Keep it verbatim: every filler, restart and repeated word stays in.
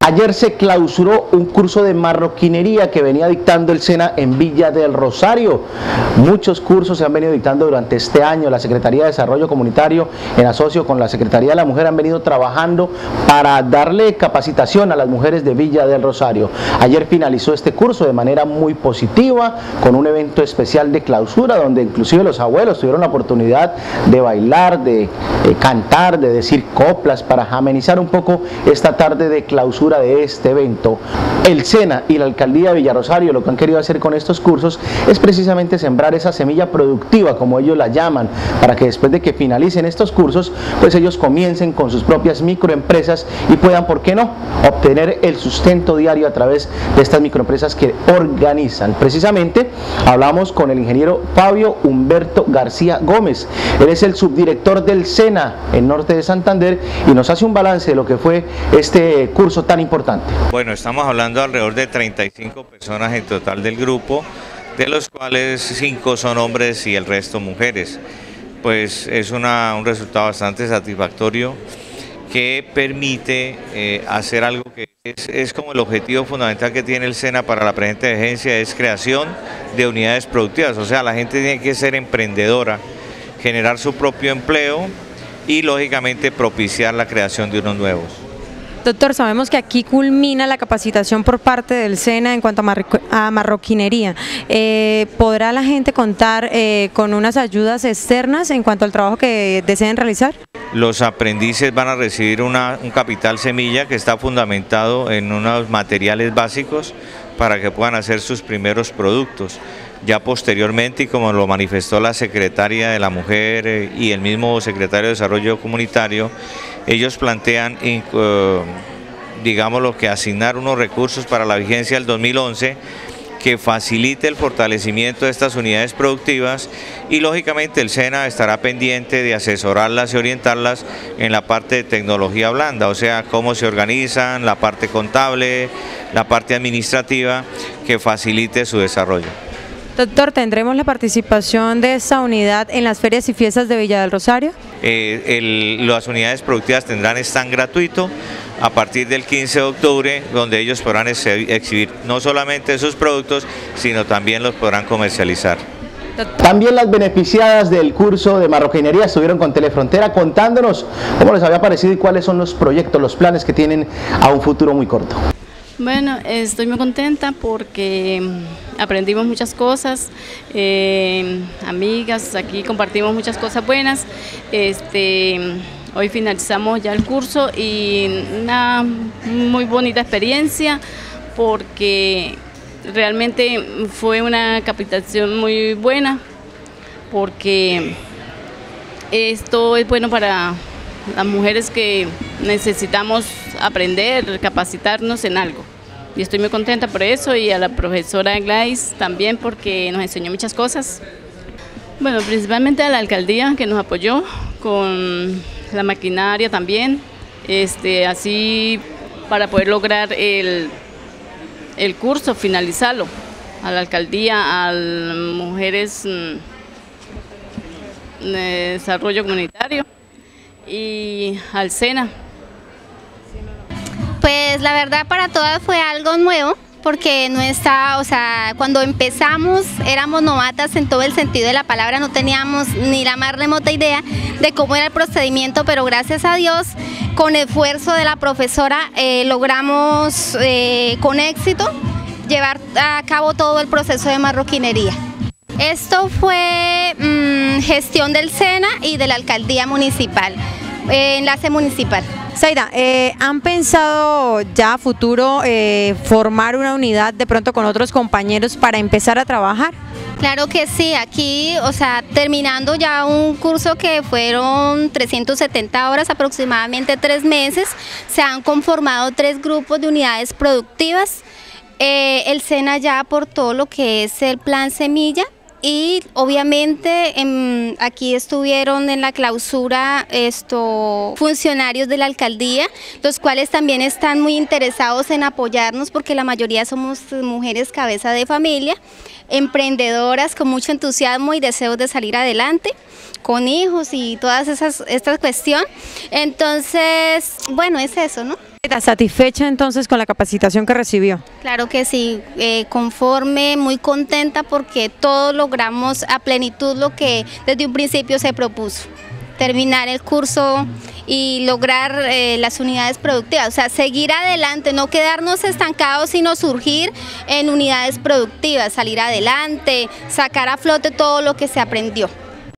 Ayer se clausuró un curso de marroquinería que venía dictando el SENA en Villa del Rosario. Muchos cursos se han venido dictando durante este año. La Secretaría de Desarrollo Comunitario, en asocio con la Secretaría de la Mujer, han venido trabajando para darle capacitación a las mujeres de Villa del Rosario. Ayer finalizó este curso de manera muy positiva, con un evento especial de clausura, donde inclusive los abuelos tuvieron la oportunidad de bailar, de eh, cantar, de decir coplas, para amenizar un poco esta tarde de clausura de este evento. El SENA y la Alcaldía de Villa Rosario lo que han querido hacer con estos cursos es precisamente sembrar esa semilla productiva, como ellos la llaman, para que después de que finalicen estos cursos, pues ellos comiencen con sus propias microempresas y puedan, ¿por qué no?, obtener el sustento diario a través de estas microempresas que organizan. Precisamente hablamos con el ingeniero Fabio Humberto García Gómez. Él es el subdirector del SENA en Norte de Santander y nos hace un balance de lo que fue este curso tan importante. Bueno, estamos hablando de alrededor de treinta y cinco personas en total del grupo, de los cuales cinco son hombres y el resto mujeres. Pues es una, un resultado bastante satisfactorio que permite eh, hacer algo que es, es como el objetivo fundamental que tiene el SENA para la presente agencia, es creación de unidades productivas. O sea, la gente tiene que ser emprendedora, generar su propio empleo y lógicamente propiciar la creación de unos nuevos. Doctor, sabemos que aquí culmina la capacitación por parte del SENA en cuanto a, marro a marroquinería. Eh, ¿Podrá la gente contar eh, con unas ayudas externas en cuanto al trabajo que deseen realizar? Los aprendices van a recibir una, un capital semilla que está fundamentado en unos materiales básicos para que puedan hacer sus primeros productos. Ya posteriormente, y como lo manifestó la secretaria de la Mujer eh, y el mismo secretario de Desarrollo Comunitario, ellos plantean, uh, digamos, lo que asignar unos recursos para la vigencia del dos mil once que facilite el fortalecimiento de estas unidades productivas y lógicamente el SENA estará pendiente de asesorarlas y orientarlas en la parte de tecnología blanda, o sea, cómo se organizan, la parte contable, la parte administrativa, que facilite su desarrollo. Doctor, ¿tendremos la participación de esta unidad en las ferias y fiestas de Villa del Rosario? Eh, el, las unidades productivas tendrán stand gratuito a partir del quince de octubre, donde ellos podrán exhibir no solamente sus productos, sino también los podrán comercializar. También las beneficiadas del curso de marroquinería estuvieron con Telefrontera contándonos cómo les había parecido y cuáles son los proyectos, los planes que tienen a un futuro muy corto. Bueno, estoy muy contenta porque aprendimos muchas cosas, eh, amigas, aquí compartimos muchas cosas buenas. Este, hoy finalizamos ya el curso y una muy bonita experiencia porque realmente fue una capacitación muy buena, porque esto es bueno para las mujeres que necesitamos aprender, capacitarnos en algo. Y estoy muy contenta por eso, y a la profesora Gladys también, porque nos enseñó muchas cosas. Bueno, principalmente a la alcaldía, que nos apoyó con la maquinaria también, este, así para poder lograr el, el curso, finalizarlo. A la alcaldía, a las mujeres de desarrollo comunitario y al SENA. Pues la verdad para todas fue algo nuevo, porque no está, o sea, cuando empezamos éramos novatas en todo el sentido de la palabra, no teníamos ni la más remota idea de cómo era el procedimiento, pero gracias a Dios, con esfuerzo de la profesora, eh, logramos eh, con éxito llevar a cabo todo el proceso de marroquinería. Esto fue mmm, gestión del SENA y de la alcaldía municipal, eh, enlace municipal. Zaida, eh, ¿han pensado ya a futuro eh, formar una unidad de pronto con otros compañeros para empezar a trabajar? Claro que sí, aquí, o sea, terminando ya un curso que fueron trescientas setenta horas, aproximadamente tres meses, se han conformado tres grupos de unidades productivas. Eh, el SENA ya aportó lo que es el plan semilla, y obviamente en, aquí estuvieron en la clausura estos funcionarios de la alcaldía, los cuales también están muy interesados en apoyarnos, porque la mayoría somos mujeres cabeza de familia, emprendedoras con mucho entusiasmo y deseos de salir adelante, con hijos y todas esas esta cuestión. Entonces, bueno, es eso, ¿no? ¿Satisfecha entonces con la capacitación que recibió? Claro que sí, eh, conforme, muy contenta porque todos logramos a plenitud lo que desde un principio se propuso. Terminar el curso y lograr eh, las unidades productivas, o sea, seguir adelante, no quedarnos estancados, sino surgir en unidades productivas, salir adelante, sacar a flote todo lo que se aprendió.